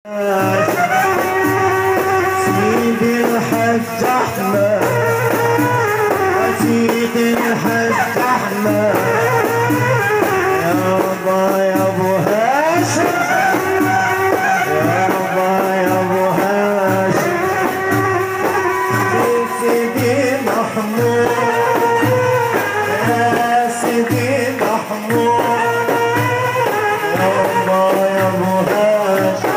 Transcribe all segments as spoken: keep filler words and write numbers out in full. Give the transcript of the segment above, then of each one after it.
سيدي الحج احمد سيدي الحج احمد يابا يا ابو هاشم يابا يا ابو هاشم سيدي محمود يا سيدي محمود يابا يا ابو هاشم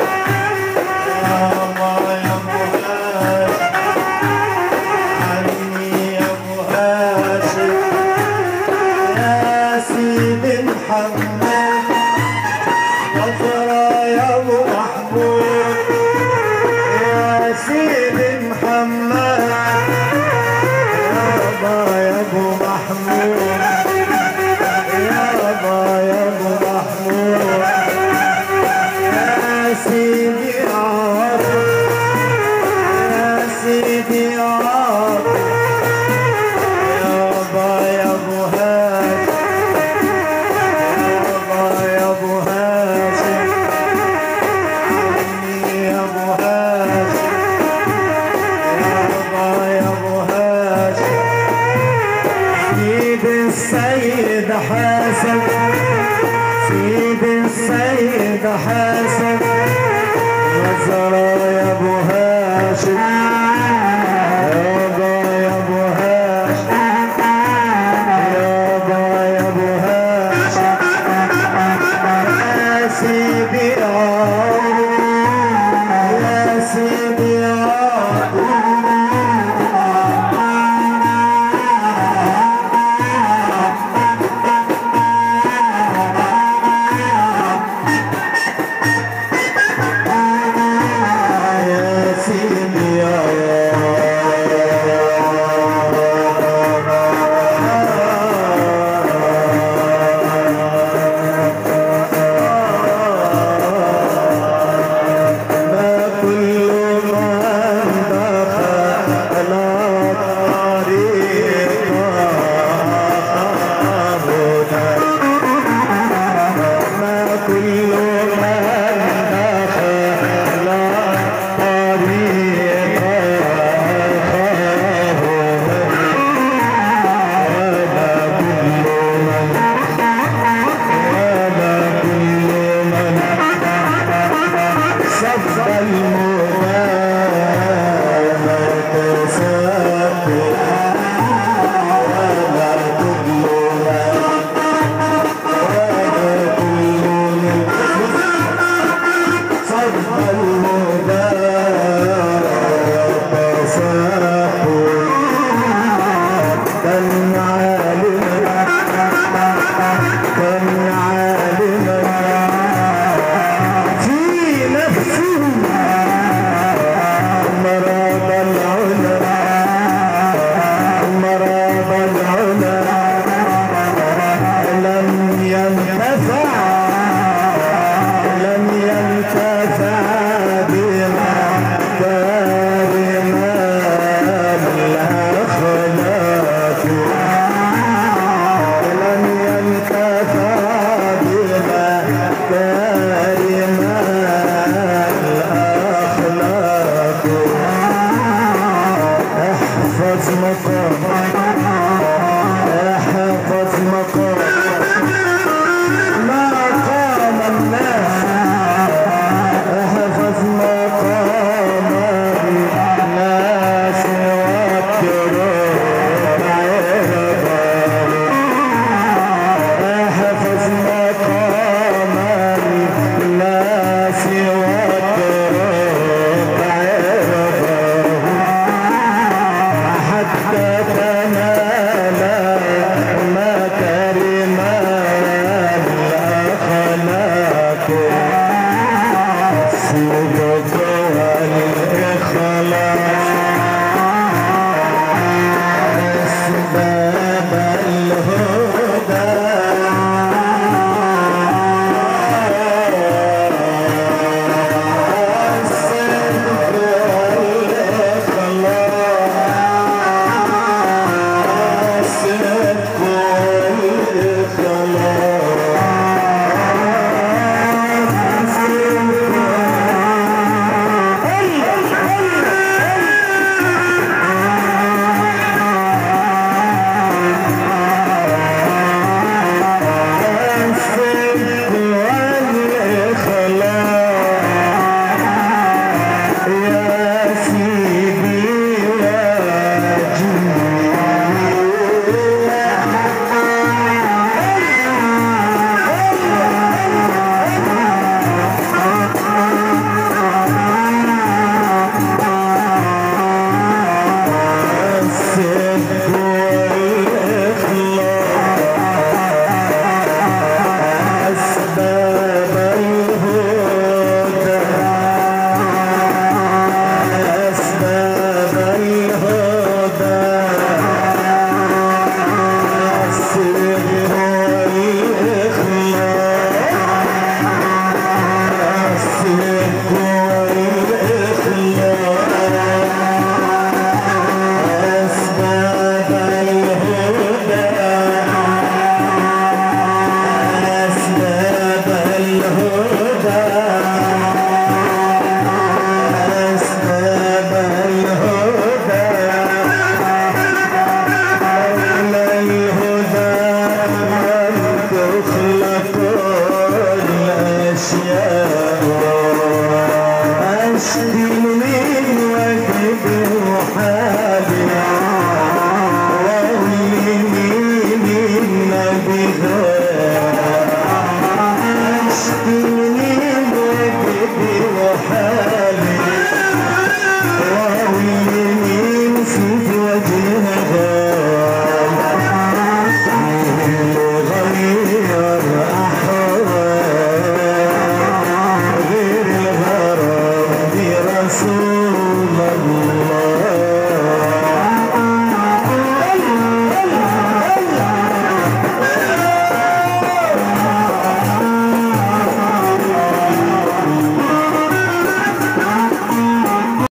يابا يا ابو هاشم عني يا ابو هاشم يا سيدي محمد نظرة يا ابو محمود يا سيدي محمد يابا يا ابو محمود يابا يا ابو محمود يا سيدي عاطف يا سيدي عاطف يابا يا ابو هاشم يابا يا ابو هاشم عني يا ابو هاشم يابا يا ابو هاشم سيد السيد حسن سيد السيد حسن نظرة يا ابو هاشم يابا يا ابو هاشم يابا يا ابو هاشم يا سيدي عاطف يا سيدي عاطف يا سيدي ما كل من دخل طريقه ما كل من دخل لم ينتفع صوت